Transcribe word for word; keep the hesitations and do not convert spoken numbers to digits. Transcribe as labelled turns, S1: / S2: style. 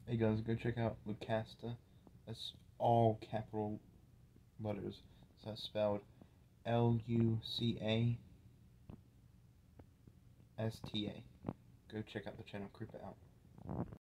S1: Hey guys, go check out LUCASTA. That's all capital letters. So that's spelled L U C A S T A. Go check out the channel, creep it out.